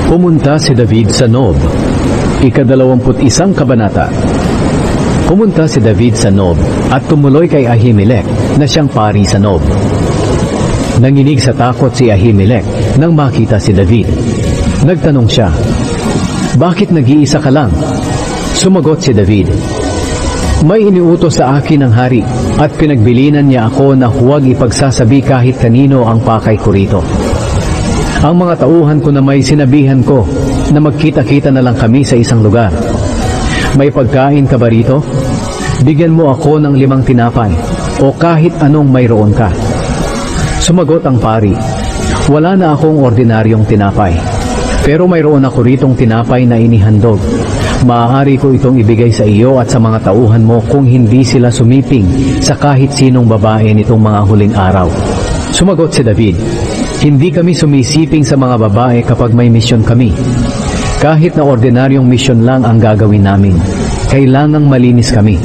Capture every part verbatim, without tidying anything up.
Pumunta si David sa Nob. Ikadalawamput isang kabanata. Pumunta si David sa Nob at tumuloy kay Ahimelech na siyang pari sa Nob. Nanginig sa takot si Ahimelech nang makita si David. Nagtanong siya, "Bakit nag-iisa ka lang?" Sumagot si David, "May iniutos sa akin ng hari at pinagbilinan niya ako na huwag ipagsasabi kahit kanino ang pakay ko rito. Ang mga tauhan ko na may sinabihan ko na magkita-kita na lang kami sa isang lugar. May pagkain ka ba rito? Bigyan mo ako ng limang tinapay o kahit anong mayroon ka." Sumagot ang pari, "Wala na akong ordinaryong tinapay, pero mayroon ako ritong tinapay na inihandog. Maaari ko itong ibigay sa iyo at sa mga tauhan mo kung hindi sila sumiping sa kahit sinong babae nitong mga huling araw." Sumagot si David, "Hindi kami sumisiping sa mga babae kapag may misyon kami. Kahit na ordinaryong misyon lang ang gagawin namin, kailangang malinis kami.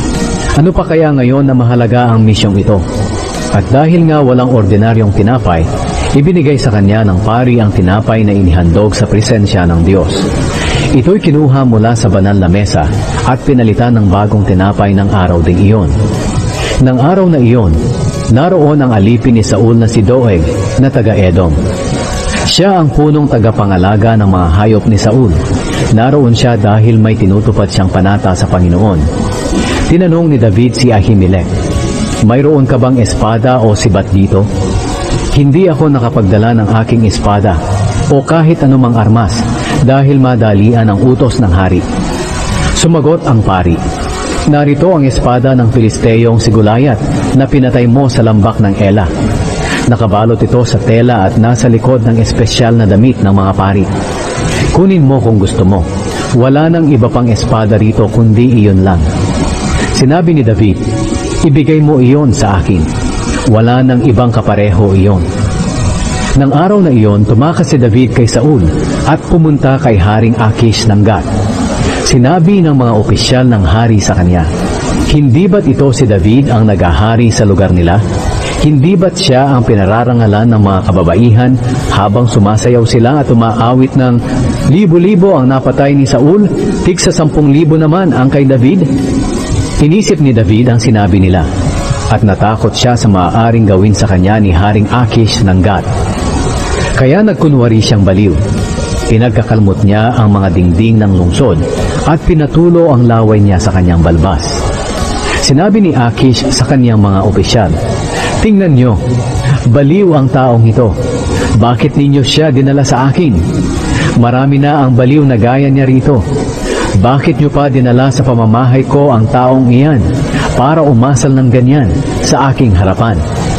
Ano pa kaya ngayon na mahalaga ang misyong ito?" At dahil nga walang ordinaryong tinapay, ibinigay sa kanya ng pari ang tinapay na inihandog sa presensya ng Diyos. Ito'y kinuha mula sa banal na mesa at pinalitan ng bagong tinapay ng araw ding iyon. Nang araw na iyon, naroon ang alipin ni Saul na si Doeg na taga-Edom. Siya ang punong tagapangalaga ng mga hayop ni Saul. Naroon siya dahil may tinutupad siyang panata sa Panginoon. Tinanong ni David si Ahimelech, "Mayroon ka bang espada o sibat dito?" "Hindi ako nakapagdala ng aking espada o kahit anumang armas dahil madalian ang utos ng hari." Sumagot ang pari, "Narito ang espada ng Filisteyong si Goliath na pinatay mo sa lambak ng Ela. Nakabalot ito sa tela at nasa likod ng espesyal na damit ng mga pari. Kunin mo kung gusto mo. Wala nang iba pang espada rito kundi iyon lang." Sinabi ni David, "Ibigay mo iyon sa akin. Wala nang ibang kapareho iyon." Nang araw na iyon, tumakas si David kay Saul at pumunta kay Haring Akish ng Gat. Sinabi ng mga opisyal ng hari sa kanya, "Hindi ba't ito si David ang nagahari sa lugar nila? Hindi ba't siya ang pinararangalan ng mga kababaihan habang sumasayaw sila at umaawit ng libo-libo ang napatay ni Saul, tig sa sampung libo naman ang kay David?" Inisip ni David ang sinabi nila at natakot siya sa maaaring gawin sa kanya ni Haring Akish ng Gat. Kaya nagkunwari siyang baliw. Pinagkakalmot niya ang mga dingding ng lungsod at pinatulo ang laway niya sa kanyang balbas. Sinabi ni Akish sa kanyang mga opisyal, "Tingnan niyo, baliw ang taong ito. Bakit ninyo siya dinala sa akin? Marami na ang baliw na gaya niya rito. Bakit niyo pa dinala sa pamamahay ko ang taong iyan para umasal ng ganyan sa aking harapan?"